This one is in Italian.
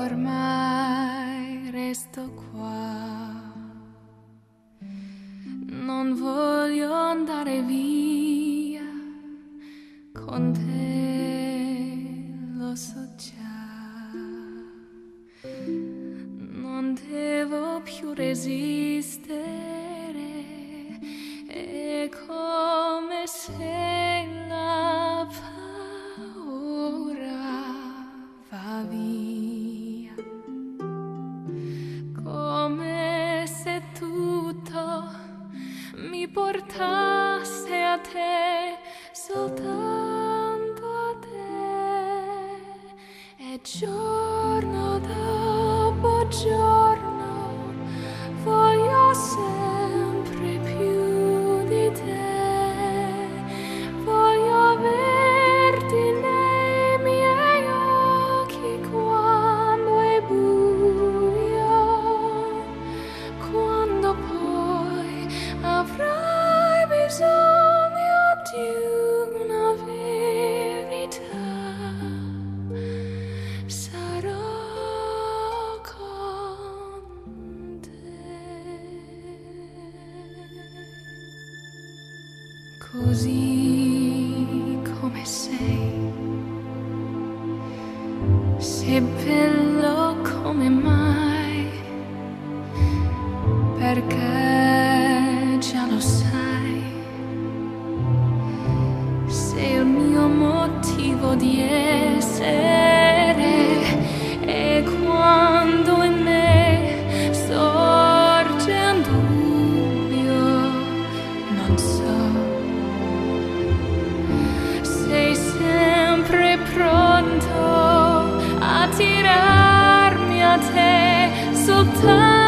ormai resto qua. Non voglio andare via con te, lo so già. Non devo più resistere, è come se la paura va via, come se tutto mi portasse a te, soltanto a te. E giorno dopo giorno voglio sempre più di te, voglio averti nei miei occhi quando è buio, quando poi avrai bisogno di una verità, sarò con te. Così come sei bello come mai, perché già lo sai, sei il mio motivo di essere. E quando in me sorge un dubbio, non so, sei sempre pronto a tirarmi a te, soltanto